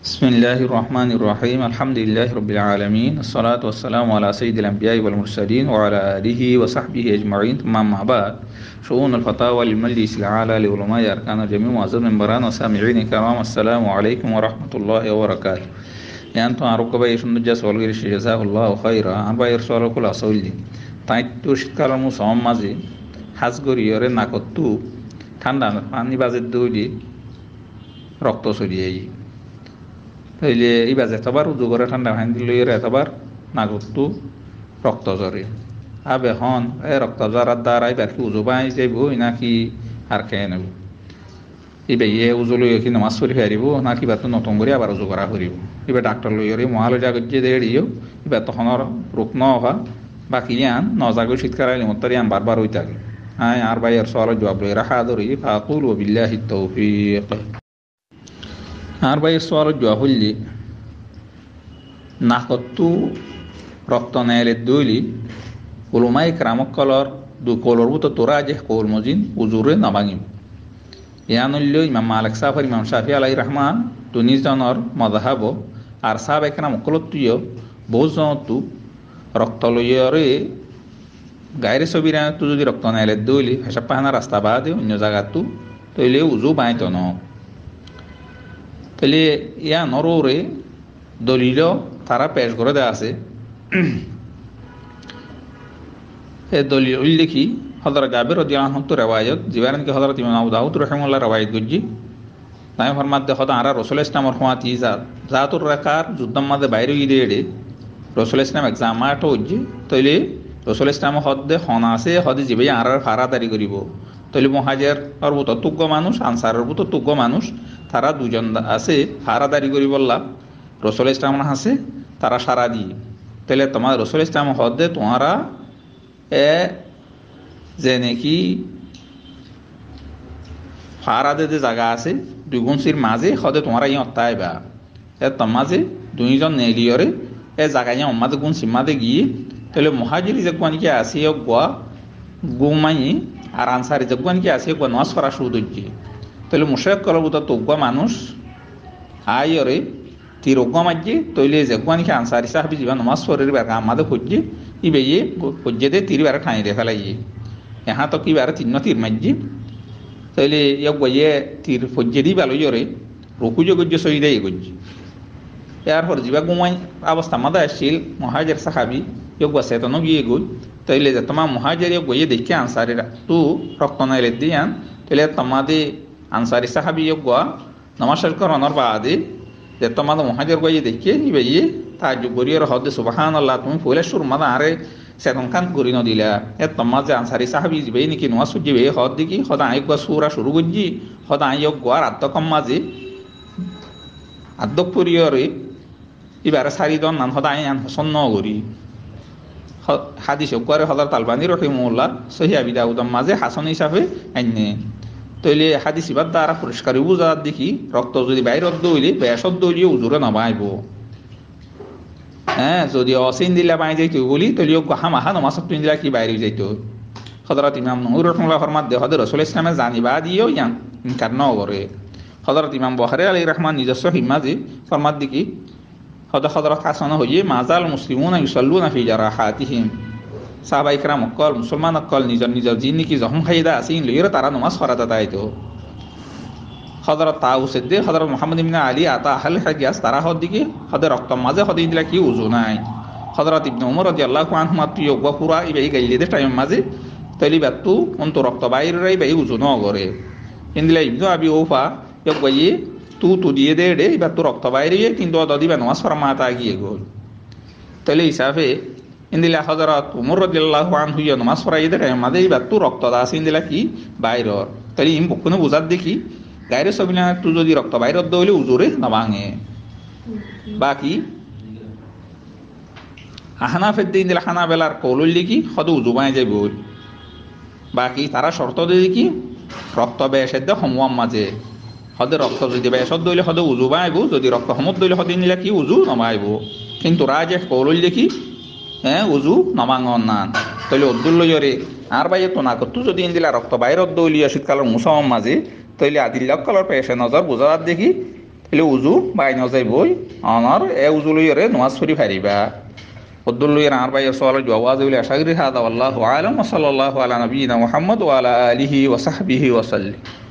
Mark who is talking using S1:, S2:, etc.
S1: بسم الله الرحمن الرحيم الحمد لله رب العالمين الصلاة والسلام على سيد الأنبياء والمرسلين وعلى آله وصحبه أجمعين ثم أما بعد شؤون الفتاوى للمجلس الأعلى لعلماء أركان الجميع معزز منبران وسامعين الكرام السلام عليكم ورحمة الله وبركاته. أنتم أروك بيش النجاس والغيرش جزاه الله خيرا أنا باير سؤال كل أصولي তাইতো শীতকালের মৌসুম মাঝে হাজ গরিয়রে নাকত্তু ঠান্ডা পানি বাজে দৌড়ি রক্ত ছড়িয়ে তাইলে এই বাজে এতবার উজু করে ঠান্ডা পানি দিলে এতবার নাকত্তু রক্ত ঝরে আবে হন রক্ত ঝরার দ্বারা এবার কি উজু পাই যাইব নাকি আর খেয়ে নেব এবার উজু লইয়া কি নামাজ পড়ি হারিব না কিবা তো নতুন করে আবার উজু করা করিব এবার ডাক্তার লইয়রে মহালয়া গজ্জে দেড়িও এবার তখন রোগ ন হওয়া বাকি ইয়ান নজাগো শীতকাল মত্তর ইয়ান বারবার হই থাকে হ্যাঁ আর ভাই আর সওয়াল জবাব লই রাখা ধরি ফাকুল ওয়া বিল্লাহি তাওফীক। আর ভাই সওয়াল জবাব হইলি নাকত্তু রক্ত নেলে দইলি উলমায়ে কেরামক কলর দু কলর বুত তোরা যে কওল মজিন উজুরে নাবাঙিম ইয়ান হইল ইমাম মালিক সাফর ইমাম শাফি আলাইহির রহমান দুনিজ জনর মাযহাব আর সাহাবা কেরামক কলতুয় বহুজনতু রক্ত লইয়রে গায়ের ছবিরা তো যদি রক্ত নাইলে দইলি হেসাব পাহানা রাস্তা বাদে অন্য জায়গাতো তইলে উজু বাইত ন তাহলে ইয়া নররে দলিল তারা পেশ করে দেওয়া আছে এ দলিল দেখি হযরত জাবির রাদিয়াল্লাহু আনহু রওয়ায়াত জিবারান কি হযরত ইমাম আবু দাউদ রাহিমাহুল্লাহ রওয়ায়াত গজি তাই ফরমাত দেখো আরা রাসূল ইসলামের হুয়াতি জাতুর রাকার যুদ্ধম মাঝে বাইরে গিয়ে রসুল ইসলাম এক্সাম আটো হচ্ছে তৈলে রসুল ইসলাম হদে হন আছে হদে যাবে আর ফারাদারি করিব তৈলে মহাজের আর বুত তুগ্য মানুষ আনসারের বুত তুগ্য মানুষ তারা দুজন আছে ফারাদারি করি বললা রসুল ইসলাম আছে তারা সারা দিয়ে তাহলে তোমার রসুল ইসলাম হদে তোমারা যে নাকি ফারাদে যে জায়গা আছে দুই গুণসির মাঝে হদে তোমারা ই অত্যাইবা তোমাজে দুইজন নেলিয়রে এ জায়গায় আমাদের গুণ সীমাতে গিয়ে তাহলে মহাজির যেগুয়ানকে আসি গোয়া গুমাই আর আনসারি যেগুয়ানকে আসি গোয়া নামাজ পড়া শুরু হচ্ছে তাহলে মুশরিক কলবুত তোগুয়া মানুষ আয়রে তীর ওগুয়া মাঝে তৈলে যেগুয়ানকে আনসারি সাহাবি যাবা নামাজ পড়ের বেড়া আমাদের খুঁজছে ইবে খুঁজে দে তীর বেড়া ঠাঁই রেখা লাগিয়ে এহা তো কি বেড়া তীর মাঝে তাইলে ইয়ে গিয়ে তীর খুঁজে দিই ভালো ইয়রে রকুজে গজ্জে সই দেয় গজ্জে এরপর যা গুমাই অবস্থা মাদা আসছিল মহাজের সাহাবি ইয়োগা সেতনও গিয়ে গই তাইলে যে তোমার মহাজের গিয়ে দেখে আনসারিরা তু রক্ত নাইলে দিয়ান তাইলে তোমাদের আনসারি সাহাবি ইয়োগা নমাজ করানোর বাদে যে তোমাদের মহাজের গিয়ে দেখে ইবে তার গরিয়র হদে সুবহানাল্লাহ তুমি পয়লা সুর মাদা আরে সেতন কান করি নদিলা তোমার যে আনসারি সাহাবি যাবে নাকি নমাজ সুজিবে হদ দেখি হদা আইগা সুরা শুরু করছি হদা আইগা আত্মকম মাঝে আদ্যক পরিয়রে এবার সারিদন নাম হদায় আন হসন নগরী হাদিস করে হযরত আলবানী রাহিমাহুল্লাহ সহিহ আবি দাউদের মাঝে হাসান হিসাবে আইনে তইলে হাদিস ইবার দ্বারা পরিষ্কার বুঝা দেখি রক্ত যদি বাইরে দইলে বেশদ দইলে উজুরে নামাইব হ্যাঁ যদি অসিন দিলা বাই যাইতো বলি তইলে হামাহা নামাজ পড়ি দিলা কি বাইরে যাইতো হযরত ইমাম নবী রাহিমাহুল্লাহ ফরমাত দে হযরত রাসূল ইসলামে জানিবা দিও ইয়ান ইনকার ন করে হযরত ইমাম বুখারী আলাইহির রহমান নিজস্ব হিমাজি ফরমাত দেখি হযরত হাসান হইয়ে মাজাল মুসলিমুনা ইউসাল্লুনা ফি জারাহাতিহিম সাহাবায়ে কেরাম কল মুসলমান কল নিজের নিজের জিন কি জখম খাইদা আসিন লইরা তারা নামাজ পড়াতে তাইতো হযরত তাউস দে হযরত মুহাম্মদ ইবনে আলী আতা আহল হাদিস তারা হদিকে হযরত রক্ত মাঝে হদি দিলা কি উজু নাই হযরত ইবনে ওমর রাদিয়াল্লাহু আনহু মাত্র পুরা ইবাই গাইলে দে টাইম মাঝে তলি বাতু অন্ত রক্ত বাইরে রাই বাই উজু ন করে ইনদিলা ইবনু আবি ওফা ইয়ে তু দিয়ে দে রে এবার তো রক্ত বাইরে কিন্তু দিবা নামাজ পড়া মাতা গিয়ে গোল তাহলে হিসাবে ইন্দিলা হযরত ওমর রাদিয়াল্লাহু আনহু নামাজ পড়াই দে মাঝে এবার তো রক্ত দাস ইন্দিলা কি বাইর তাহলে ইম বকুনে বুঝার দেখি গায়ের সবিনা তু যদি রক্ত বাইর দইলে উজুরে না ভাঙে বাকি হানাফের দিন দিলা হানাবেলার কৌলুল লিখি হদ উজু বাই যাইব বাকি তারা শর্ত দিয়ে দেখি রক্ত বেশের দে সমুয়াম মাঝে হদে রক্ত যদি বেশদ দইলে হদে উজু বাইব যদি রক্ত সমত দইলে হদে নিলে কি উজু নমাইব কিন্তু রাজে কৌলুল দেখি হ্যাঁ উজু নমাঙ্গন নান তাহলে অদ্দুল লইরে আর বাইরে তো না করতো যদি ইন্দিলা রক্ত বাইরত দইলিয়া শীতকালের মুসম মাঝে তাইলে আদিল্লাহ কালার পেশে নজর বোঝার দেখি তাহলে উজু বাইন যাইবই অনার এ উজু লইরে নামাজ পড়ি ফারিবা উদ্দুল লইর আর ভাই সওয়াল জওয়াজ বলে আশা করি হাদা আল্লাহু আলাম ওয়া সাল্লাল্লাহু আলা নবিয়িনা মুহাম্মদ ওয়া আলা আলিহি ওয়া সাহবিহি ওয়া সাল্লাম।